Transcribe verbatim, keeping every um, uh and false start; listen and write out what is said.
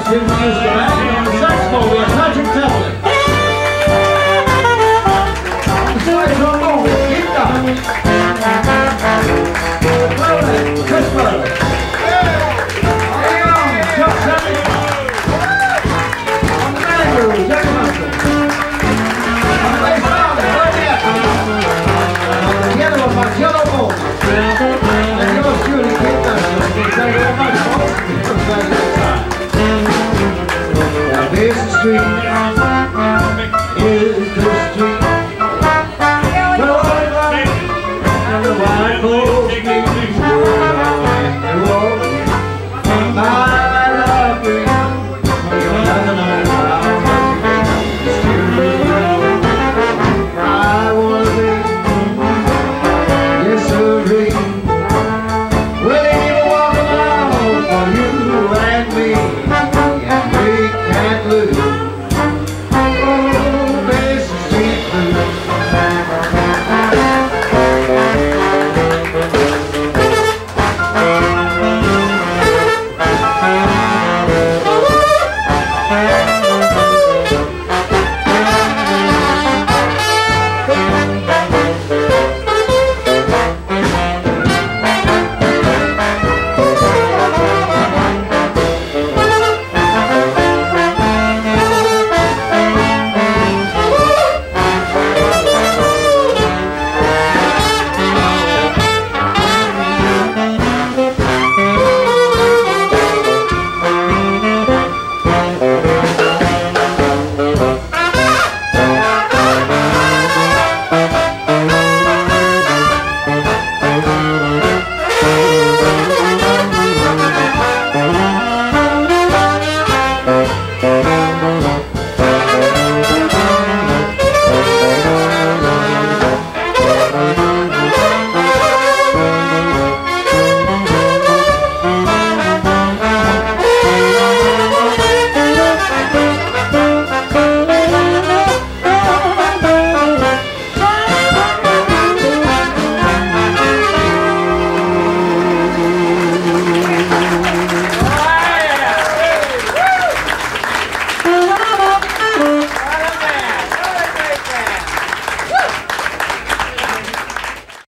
like to introduce the band. On the saxophone, we have Patrick Taplin. On the side trombone, we have Keith Dunn. Clarinet, Chris Butler. On the horn, Chuck Sally. On the banjo, Jerry Russell. On the bass drum, Bernie Eccles. And on the piano, Marcello Bowles. And yours truly, Keith Dunn. Thank you very much, folks. Now, there's the street.